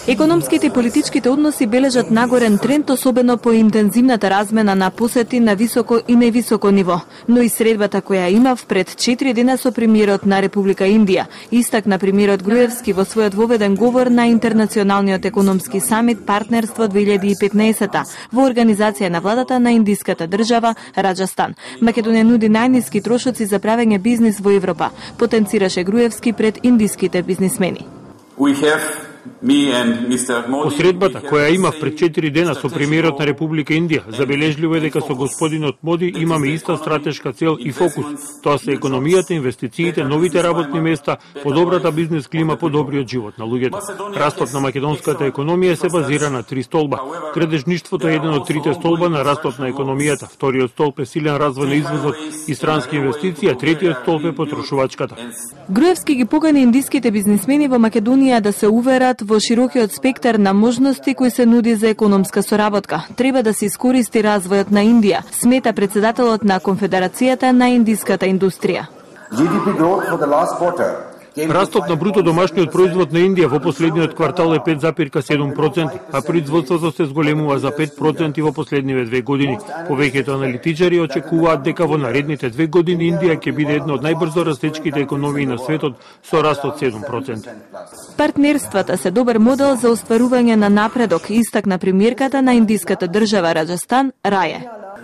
Економските и политичките односи бележат нагорен тренд, особено по интензивната размена на посети на високо и невисоко ниво. Но и средбата која имав пред 4 дена со премиерот на Република Индија, истакна премиерот Груевски во својот воведен говор на Интернационалниот економски самит Партнерство 2015 во организација на владата на индиската држава Раџастан. Македонија нуди најниски трошоци за правење бизнис во Европа, потенцираше Груевски пред индиските бизнисмени. Посредбата која имав пред 4 дена со премиерот на Република Индија, забележливо е дека со господинот Моди имаме иста стратешка цел и фокус. Тоа се економијата, инвестициите, новите работни места, подобрата бизнес клима, подобриот живот на луѓето. Растот на македонската економија се базира на 3 столба. Крадежништвото е еден од 3 столба на растот на економијата. Вториот столб е силен развој на извозот и странски инвестиции, а третиот столб е потрошувачката. Груевски ги покани индиските бизнисмени во Македонија да се уверат во широкиот спектар на можности кои се нуди за економска соработка. Треба да се искористи развојот на Индија, смета председателот на Конфедерацијата на индиската индустрија. Растот на бруто домашниот производ на Индија во последниот квартал е 5,7%, а производството се зголемува за 5% во последниве 2 години. Повеќето аналитичари очекуваат дека во наредните 2 години Индија ќе биде една од најбрзо растечките економии на светот со раст од 7%. Партнерствата се добар модел за остварување на напредок, истакна премиерката на индиската држава Раџастан Раје.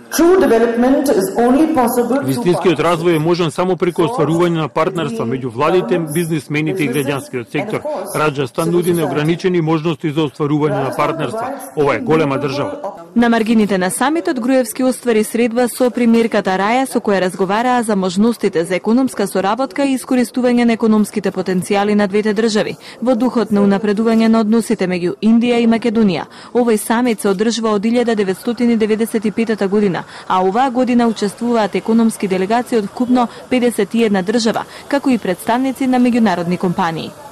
Вистинскиот развој е можен само преку остварување на партнерства меѓу владите, бизнисмените и граѓанскиот сектор. Раџастан нуди неограничени можности за остварување на партнерства. Ова е голема држава. На маргините на самитот Груевски оствари средба со премиерката Раја, со која разговараа за можностите за економска соработка и искористување на економските потенцијали на двете држави, во духот на унапредување на односите меѓу Индија и Македонија. Овој самит се одржува од 1995 година, а оваа година учествуваат економски делегации од вкупно 51 држава, како и представници на меѓународни компании.